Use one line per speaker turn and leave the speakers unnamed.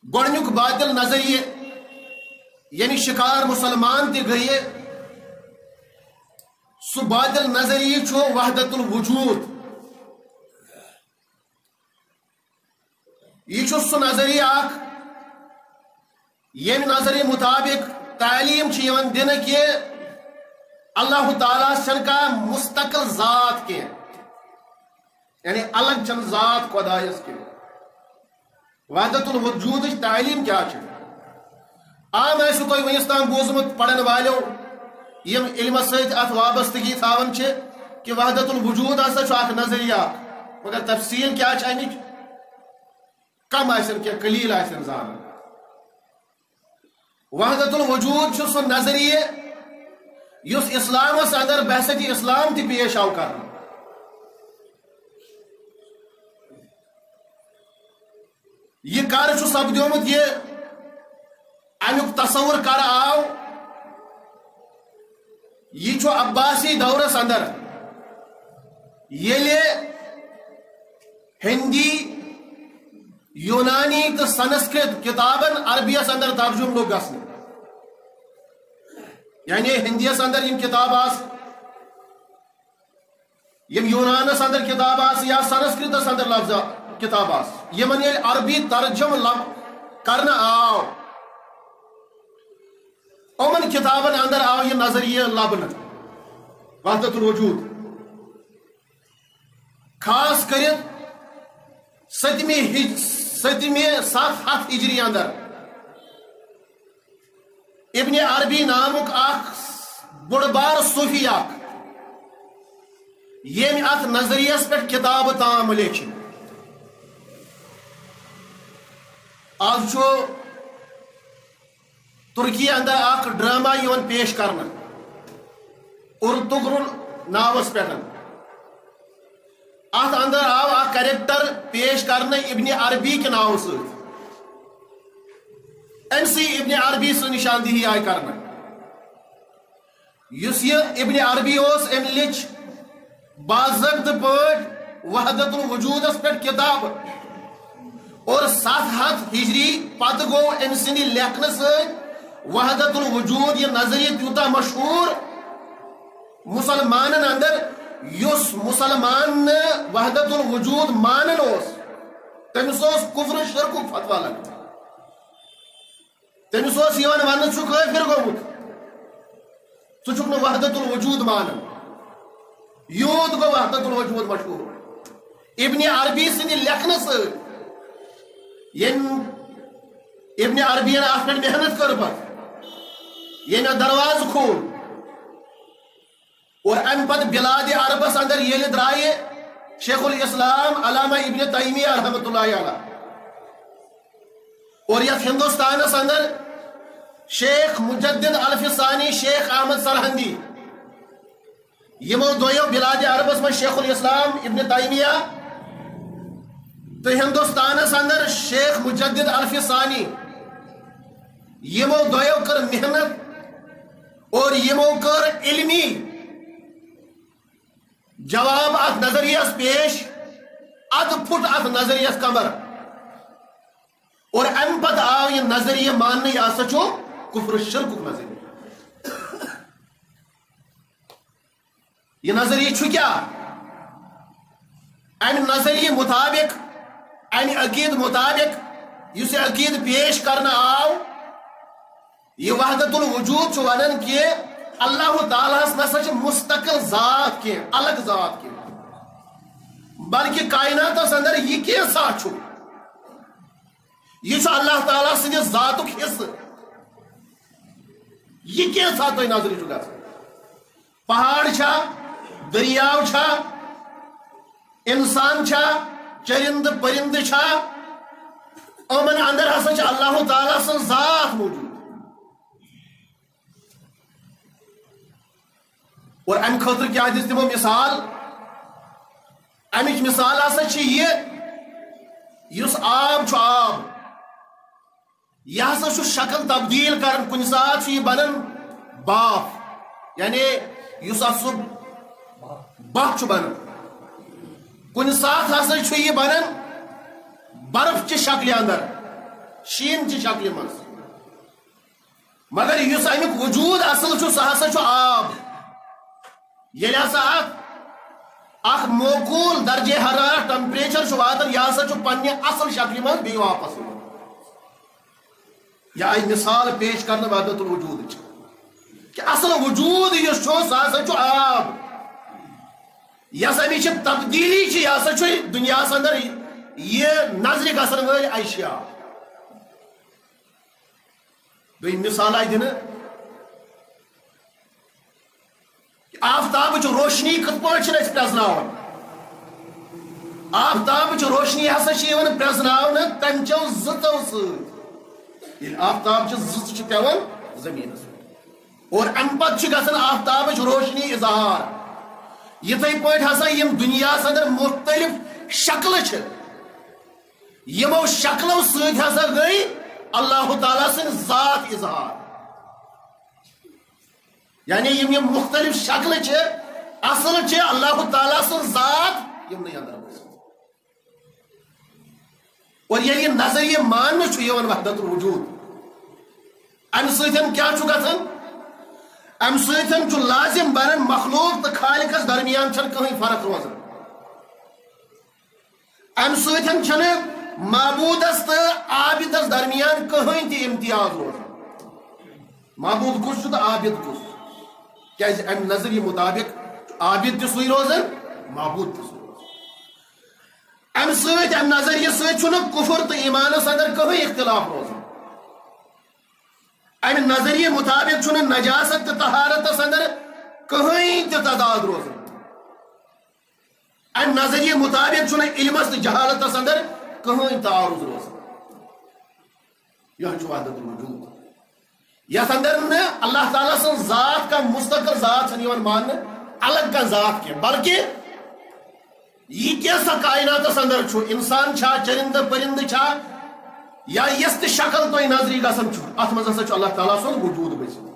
گۄڈنیُک باطل نظریہ یعنی شکار مسلمان تہ گئے سہ باطل نظریہ چھو وحدت الوجود. یہ چھو سہ نظریہ اخ یم نظریہ مطابق تعلیم چھ یوان دن کہ اللہ تعالیٰ چھن کا مستقل ذات کی یعنی الگ چن ذات خدایس کی. وحدت الوجود تعلیم کیا چھ؟ عام ایسو تو ونستان بوزمت پڑھن والو یم علم سۭتۍ ات وابستگی تھاون چھ کہ وحدت الوجود ہسا چھ اکھ نظریہ مگر تفصیل کیا چھ امچ کم آسن کہ قلیل آسن زان. وحدت الوجود چھ سہ نظریہ یس اسلامس اندر بحثت اسلام تہ پیش آو کرنا. یہ کر چھ سپدیومت یہ امیک تصور کر آو یہ چھ عباسی دورس اندر ییلہِ ہندی یونانی تو سنسکرت کتابن عربیس اندر ترجم لوگ گھن یعنی ہندیس اندر یم کتاب آس یم یونانس اندر کتاب آس یا سنسکرتس اندر لفظ کتاب آس یمن یل عربی ترجم کرنا آو امن کتابن اندر آو یہ نظریہ لبن وحدت الوجود خاص کرت ستمہ 700 ہجری اندر ابن عربی نامک اخ بڑ بار صوفی اخ یم ات نظریس پہ کتاب تام لیچ. آج چھو ترکی اندر اخ ڈرامہ یوان پیش کرنا ارطغرل ناوس پہ ات اندر آو اخ کریکٹر پیش کرنا ابن عربی کے ناو سے MC ابن عربی سے نشاندہی آئی کرنا. یس یہ ابن عربی اس ام لچ باضابطہ پٲٹھۍ وحدت الوجود اس پہ کتاب اور 700 ہجری پتہ گو ام سندِ لیکھنہ سۭتۍ وحدت الوجود یہ نظریہ تیوتاہ مشہور مسلمانن اندر یس مسلمان وحدت الوجود مانن اس تمس کفر شرک فتویٰ لگا تمس ون ثہ کافر گومت ثہ چھک نہ وحدت الوجود مانن یوت گو وحدت الوجود مشہور. ابن عربی سندِ لیکھنہ سۭتۍ ابن عربی ات پہ محنت کر پہ درواز کھول اور ام پتہ بلاد عربس اندر یل درائے شیخ الاسلام علامہ ابن تیمیہ رحمۃ اللہ علیہ اور یت ہندوستانس اندر شیخ مجدد الفسانی شیخ احمد سرہندی یمو دویو بلاد عربس میں شیخ الاسلام ابن تیمیہ تو ہندوستانس اندر شیخ مجدد الفسانی یمو دویو کر محنت اور یمو کر علمی جواب ات نظریس پیش اد پھٹ ات نظریس کمر اور ام پتہ آو یہ نظریہ ماننے یہ ہسا چھو کفر شرک نظریہ. یہ نظریہ چھو کیا ام نظریہ مطابق ام عقید مطابق اس عقید پیش کرنا آو یہ وحدت الوجود چھو ونن کہ اللہ تعالیٰ نسا چھ مستقل ذات کی الگ ذات کی بلکہ کائنات اندر یہ کیسا چھو یہ چھو اللہ تعالیٰ سندھ ذاتک حصہ یہ کیسا تو نظری چھو گا پہاڑ چھا دریاو چھا انسان چھا چرند پرند چھا امن اندر ہسا چھ اللہ تعالیٰ سن ذات موجود اور ام خاطر کیا دس دمو مثال امچ مثال ہسا چھ یہ یس آب چھ آب یہ ہسا چھ شکل تبدیل کرن کن سات چھ یہ بنن باف یعنی یس اتھ بہ چھ بنن کن سات ہسا چھ یہ بنن برف چہ شکل اندر شین چی شکل من مگر اس امیک وجود اصل سہ ہسا آب یل ہسا اخ موقول درجہ حرارت ٹمپریچر واتان یہ ہسا پنہ اصل شکل من بی واپس یہ آئی مثال پیش کرنے وحدت الوجود کہ اصل وجود اس سہ ہسا آب یس امی تبدیلی یہ ہسا دنیا اندر یہ نظر گھن ول اشیاء دویم مثال آئی دن آفتاب روشنی کت پہ پرزناون آفتاب روشنی ہسا پرزناون تم چو زتو ست آفتاب زت پیوان زمین اور ام پتہ گھن آفتاب روشنی اظہار یتھے پٲٹھۍ ہسا یم دنیا اندر مختلف شکل یمو شکلو ست ہسا گئی اللہ تعالیٰ سن ذات اظہار یعنی یم مختلف شکل اصل اللہ تعالیٰ سن ذات یم نہیں اندر اور یہ نظریہ ماننے وحدت الوجود ام سن کیا گھن ام سن لازم بنان مخلوق تو خالقس درمیان کہیں فرق روزان ام سن معبودس تو عابدس درمیان کہیں تی امتیاز روزان معبود کس تو عابد کس کیا ام نظریہ مطابق عابد تہ سوئی روزان معبود تہ سوئی روزان ام نظریہ ست کفر تو ایمانس اندر کہیں اختلاف روزان ام نظریہ مطابق نجاست تو طہارتس اندر کہیں تہ تعداد روزان ام نظریہ مطابق علمس تو جہالتس اندر کہیں تعارض روزان یہ وحدت الوجود یس اندر اللہ تعالیٰ سن ذات کا مستقل ذات ماننے الگ کا ذات کی بلکہ یہ کیسا کائنات اندر انسان چھا چرند پرند چھا یا یس شکل تو نظری گھن ات مز اللہ تعالیٰ سن وجود بچ